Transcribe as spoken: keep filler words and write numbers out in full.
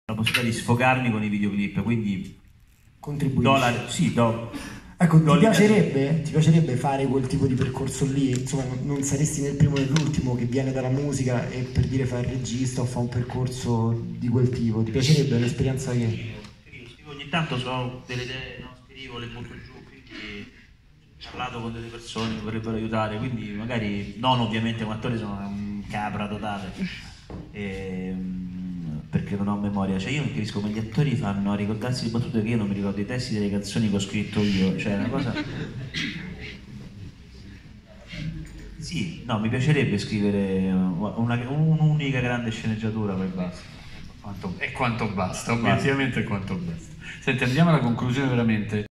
la possibilità di sfogarmi con i videoclip, quindi do la, sì, do, ecco, do ti piacerebbe, ti piacerebbe fare quel tipo di percorso lì? Insomma, non, non saresti né il primo né l'ultimo che viene dalla musica e per dire fa il regista o fa un percorso di quel tipo. Ti piacerebbe un'esperienza che... Scrivo, scrivo, ogni tanto so delle idee, no? Scrivo, le butto giù, quindi ho parlato con delle persone che vorrebbero aiutare, quindi magari non ovviamente come attore, sono un capra totale. E, perché non ho memoria, cioè io non capisco come gli attori fanno a ricordarsi di battute che io non mi ricordo i testi delle canzoni che ho scritto io, cioè è una cosa... Sì, no, mi piacerebbe scrivere un'unica grande sceneggiatura, poi basta. Quanto, e quanto basta, obiettivamente quanto basta. Senti, andiamo alla conclusione veramente.